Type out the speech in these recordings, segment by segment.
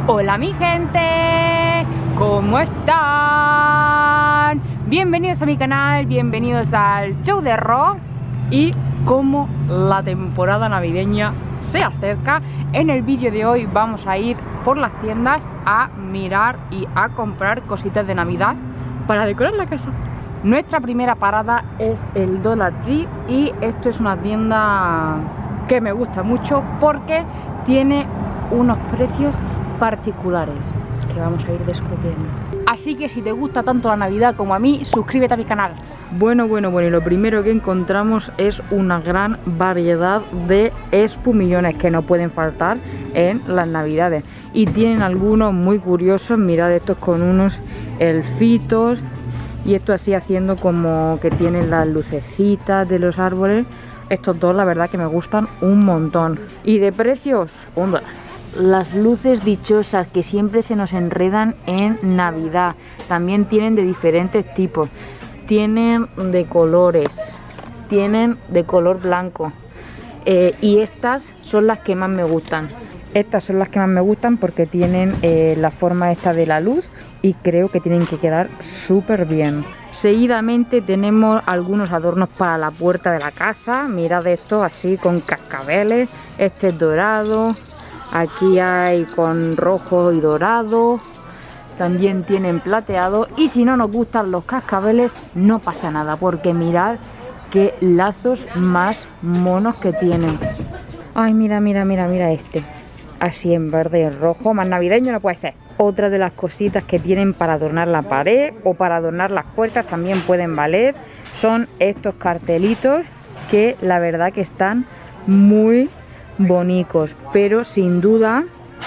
Hola mi gente, ¿cómo están? Bienvenidos a mi canal, bienvenidos al show de Ro. Y como la temporada navideña se acerca, en el vídeo de hoy vamos a ir por las tiendas a mirar y a comprar cositas de Navidad para decorar la casa. Nuestra primera parada es el Dollar Tree y esto es una tienda que me gusta mucho porque tiene unos precios particulares que vamos a ir descubriendo. Así que si te gusta tanto la Navidad como a mí, suscríbete a mi canal. Bueno, y lo primero que encontramos es una gran variedad de espumillones que no pueden faltar en las Navidades. Y tienen algunos muy curiosos, mirad estos con unos elfitos y esto así haciendo como que tienen las lucecitas de los árboles. Estos dos la verdad que me gustan un montón. Y de precios, $1. Las luces dichosas que siempre se nos enredan en Navidad. También tienen de diferentes tipos. Tienen de colores. Tienen de color blanco. Y estas son las que más me gustan. Estas son las que más me gustan porque tienen la forma esta de la luz. Y creo que tienen que quedar súper bien. Seguidamente tenemos algunos adornos para la puerta de la casa. Mirad esto así con cascabeles. Este es dorado. Aquí hay con rojo y dorado. También tienen plateado. Y si no nos gustan los cascabeles, no pasa nada. Porque mirad qué lazos más monos que tienen. Ay, mira este. Así en verde y rojo. Más navideño no puede ser. Otra de las cositas que tienen para adornar la pared o para adornar las puertas también pueden valer. Son estos cartelitos que la verdad que están muy bonitos, pero sin duda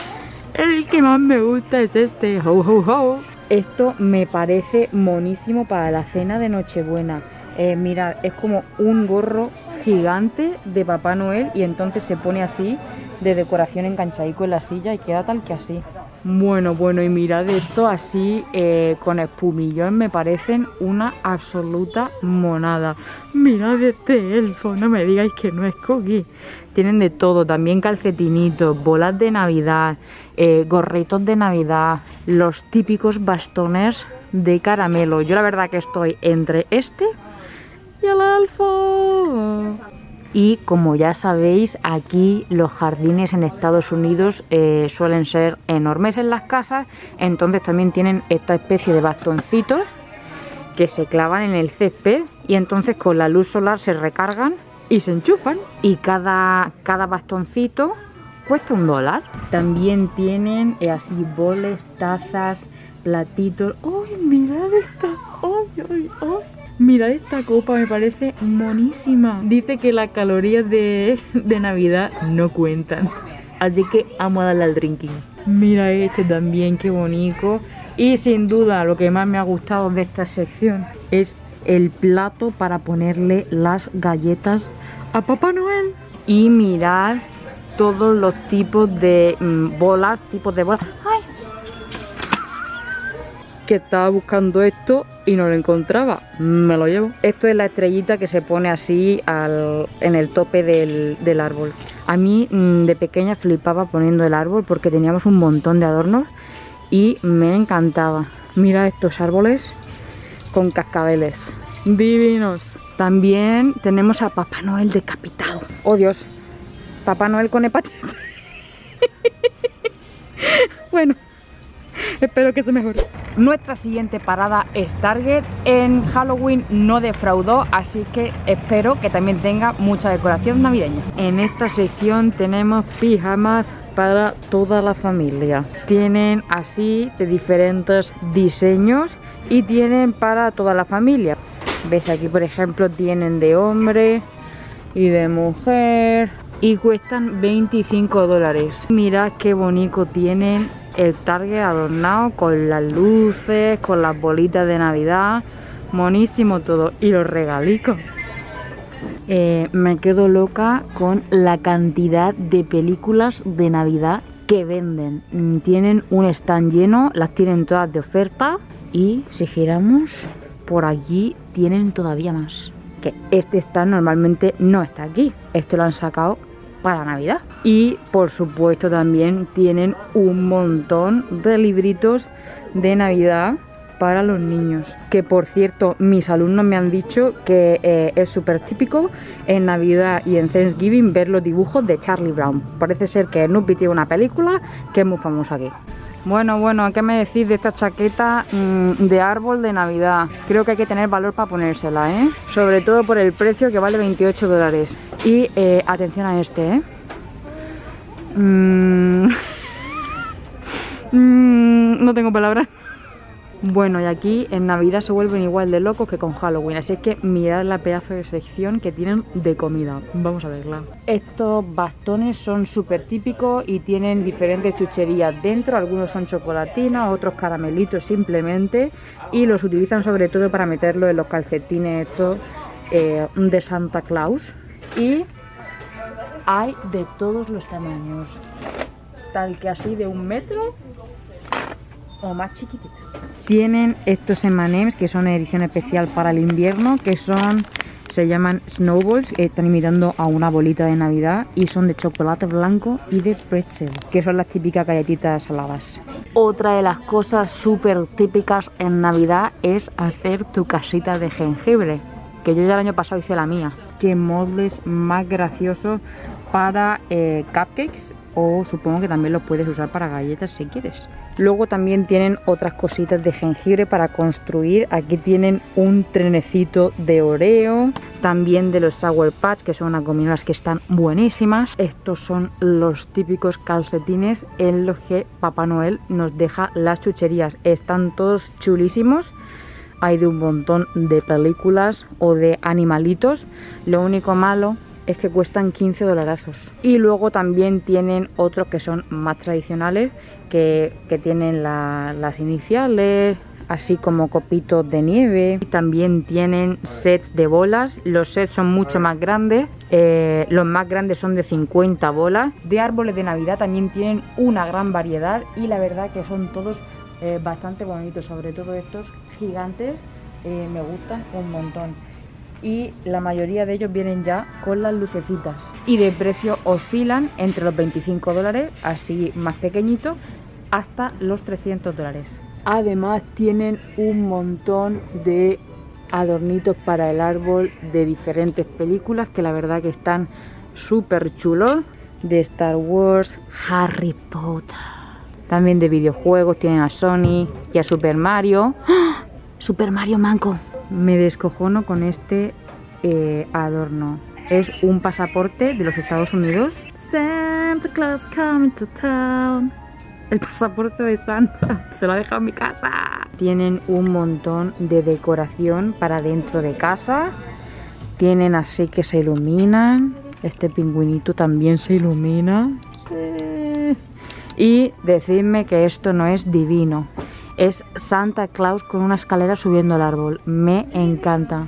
el que más me gusta es este. Ho, ho, ho. Esto me parece monísimo para la cena de Nochebuena. Mirad, es como un gorro gigante de Papá Noel y entonces se pone así de decoración enganchadico en la silla y queda tal que así. Bueno, y mirad esto así con espumillón, me parecen una absoluta monada. Mirad este elfo, no me digáis que no es Cookie. Tienen de todo, también calcetinitos, bolas de Navidad, gorritos de Navidad, los típicos bastones de caramelo. Yo la verdad que estoy entre este y el elfo. Y como ya sabéis, aquí los jardines en Estados Unidos suelen ser enormes en las casas. Entonces también tienen esta especie de bastoncitos que se clavan en el césped y entonces con la luz solar se recargan y se enchufan. Y cada bastoncito cuesta $1. También tienen así boles, tazas, platitos. ¡Ay, mirad esta! ¡Ay! Mirad esta copa, me parece monísima. Dice que las calorías de Navidad no cuentan. Así que vamos a darle al drinking. Mira este también, qué bonito. Y sin duda lo que más me ha gustado de esta sección es el plato para ponerle las galletas a Papá Noel. Y mirad todos los tipos de bolas, ¡Ay! Que estaba buscando esto y no lo encontraba, me lo llevo. Esto es la estrellita que se pone así en el tope del árbol. A mí de pequeña flipaba poniendo el árbol porque teníamos un montón de adornos y me encantaba. Mira estos árboles con cascabeles, divinos. También tenemos a Papá Noel decapitado. ¡Oh Dios! Papá Noel con hepatitis. Bueno, espero que se mejore. Nuestra siguiente parada es Target. En Halloween no defraudó, así que espero que también tenga mucha decoración navideña. En esta sección tenemos pijamas para toda la familia. Tienen así de diferentes diseños y tienen para toda la familia. ¿Ves? Aquí por ejemplo tienen de hombre y de mujer y cuestan $25. Mirad qué bonito tienen el Target adornado con las luces, con las bolitas de Navidad. Monísimo todo. Y los regalicos. Me quedo loca con la cantidad de películas de Navidad que venden. Tienen un stand lleno, las tienen todas de oferta. Y si giramos por aquí tienen todavía más. Que este stand normalmente no está aquí. Esto lo han sacado para Navidad. Y por supuesto también tienen un montón de libritos de Navidad para los niños, que por cierto mis alumnos me han dicho que es súper típico en Navidad y en Thanksgiving ver los dibujos de Charlie Brown. Parece ser que Snoopy tiene una película que es muy famosa aquí. Bueno, ¿qué me decís de esta chaqueta de árbol de Navidad? Creo que hay que tener valor para ponérsela, ¿eh? Sobre todo por el precio, que vale 28 dólares. Y atención a este, ¿eh? No tengo palabras. Bueno, y aquí en Navidad se vuelven igual de locos que con Halloween, así es que mirad la pedazo de sección que tienen de comida. Vamos a verla. Estos bastones son súper típicos y tienen diferentes chucherías dentro. Algunos son chocolatinas, otros caramelitos simplemente, y los utilizan sobre todo para meterlo en los calcetines estos de Santa Claus. Y hay de todos los tamaños, tal que así de 1 metro o más chiquititos. Tienen estos M&M's que son edición especial para el invierno, que se llaman Snowballs, que están imitando a una bolita de Navidad, y son de chocolate blanco y de pretzel, que son las típicas galletitas saladas. Otra de las cosas súper típicas en Navidad es hacer tu casita de jengibre, que yo ya el año pasado hice la mía. Qué moldes más graciosos para cupcakes, o supongo que también los puedes usar para galletas si quieres. Luego también tienen otras cositas de jengibre para construir. Aquí tienen un trenecito de Oreo, también de los Sour Patch, que son unas gominolas que están buenísimas. Estos son los típicos calcetines en los que Papá Noel nos deja las chucherías. Están todos chulísimos. Hay de un montón de películas o de animalitos. Lo único malo es que cuestan 15 dolarazos. Y luego también tienen otros que son más tradicionales, que tienen las iniciales, así como copitos de nieve. Y también tienen sets de bolas. Los sets son mucho más grandes. Los más grandes son de 50 bolas. De árboles de Navidad también tienen una gran variedad, y la verdad que son todos bastante bonitos, sobre todo estos gigantes. Me gustan un montón. Y la mayoría de ellos vienen ya con las lucecitas, y de precio oscilan entre los 25 dólares, así más pequeñitos, hasta los 300 dólares. Además tienen un montón de adornitos para el árbol de diferentes películas, que la verdad que están súper chulos, de Star Wars, Harry Potter, también de videojuegos. Tienen a Sonic y a Super Mario. ¡Ah! Super Mario manco. Me descojono con este adorno. Es un pasaporte de los Estados Unidos. Santa Claus coming to town. El pasaporte de Santa. Se lo ha dejado en mi casa. Tienen un montón de decoración para dentro de casa. Tienen así que se iluminan. Este pingüinito también se ilumina. Y decidme que esto no es divino. Es Santa Claus con una escalera subiendo al árbol. Me encanta.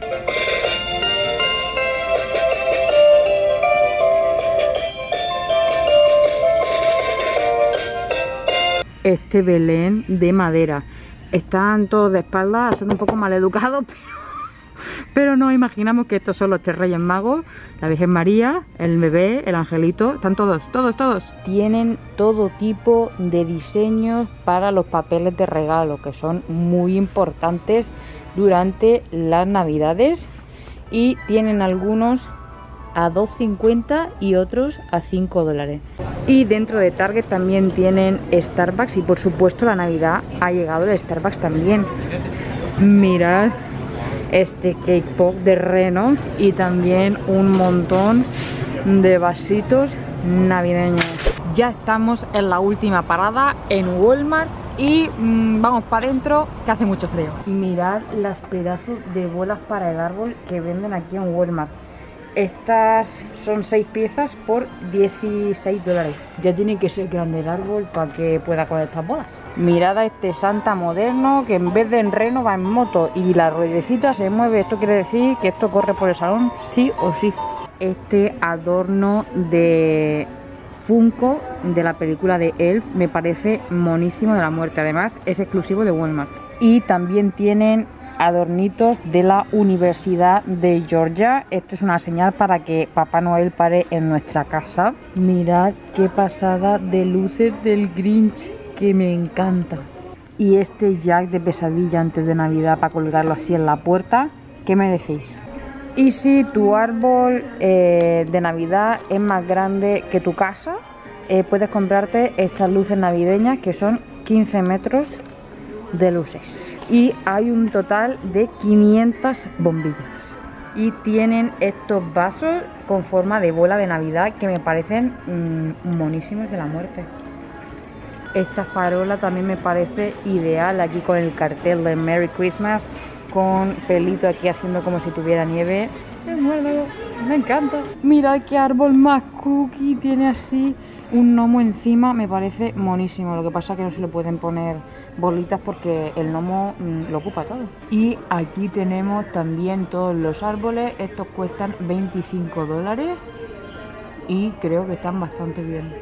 Este Belén de madera. Están todos de espaldas, son un poco mal educados, pero nos imaginamos que estos son los 3 Reyes Magos, la Virgen María, el bebé, el angelito. Están todos. Tienen todo tipo de diseños para los papeles de regalo, que son muy importantes durante las Navidades, y tienen algunos a $2.50 y otros a 5 dólares. Y dentro de Target también tienen Starbucks, y por supuesto la Navidad ha llegado el Starbucks también. Mirad este cake pop de reno, y también un montón de vasitos navideños. Ya estamos en la última parada, en Walmart, y vamos para adentro, que hace mucho frío. Mirad las pedazos de bolas para el árbol que venden aquí en Walmart. Estas son 6 piezas por 16 dólares. Ya tiene que ser grande el árbol para que pueda con estas bolas. Mirad a este Santa moderno, que en vez de en reno va en moto y la ruedecita se mueve. Esto quiere decir que esto corre por el salón sí o sí. Este adorno de Funko de la película de Elf me parece monísimo de la muerte. Además es exclusivo de Walmart. Y también tienen adornitos de la Universidad de Georgia. Esto es una señal para que Papá Noel pare en nuestra casa. Mirad qué pasada de luces del Grinch, que me encanta. Y este jack de pesadilla antes de Navidad para colgarlo así en la puerta. ¿Qué me decís? Y si tu árbol de Navidad es más grande que tu casa, puedes comprarte estas luces navideñas que son 15 metros de luces. Y hay un total de 500 bombillas. Y tienen estos vasos con forma de bola de Navidad que me parecen monísimos de la muerte. Esta farola también me parece ideal, aquí con el cartel de Merry Christmas, con pelito aquí haciendo como si tuviera nieve. Me encanta. Mirad qué árbol más cookie, tiene así un gnomo encima, me parece monísimo. Lo que pasa es que no se le pueden poner bolitas porque el gnomo lo ocupa todo. Y aquí tenemos también todos los árboles. Estos cuestan $25 y creo que están bastante bien.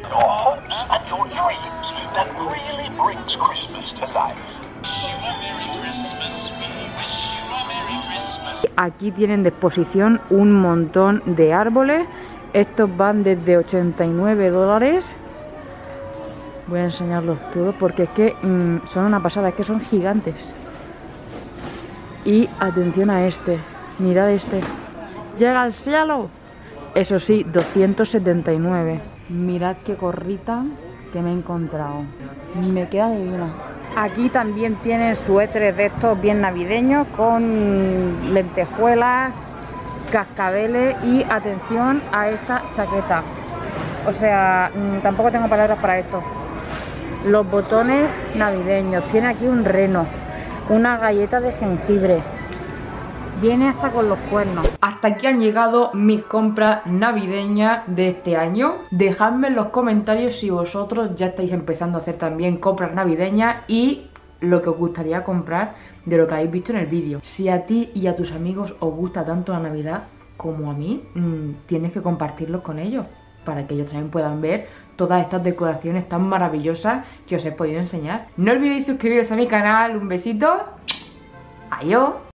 Aquí tienen de exposición un montón de árboles. Estos van desde $89. Voy a enseñarlos todos porque es que son una pasada, es que son gigantes. Y atención a este, mirad este. ¡Llega al cielo! Eso sí, 279. Mirad qué gorrita que me he encontrado. Me queda divina. Aquí también tienen suéteres de estos bien navideños con lentejuelas, cascabeles y atención a esta chaqueta. O sea, tampoco tengo palabras para esto. Los botones navideños. Tiene aquí un reno, una galleta de jengibre. Viene hasta con los cuernos. Hasta aquí han llegado mis compras navideñas de este año. Dejadme en los comentarios si vosotros ya estáis empezando a hacer también compras navideñas y lo que os gustaría comprar de lo que habéis visto en el vídeo. Si a ti y a tus amigos os gusta tanto la Navidad como a mí, tienes que compartirlo con ellos para que ellos también puedan ver todas estas decoraciones tan maravillosas que os he podido enseñar. No olvidéis suscribiros a mi canal. Un besito. Adiós.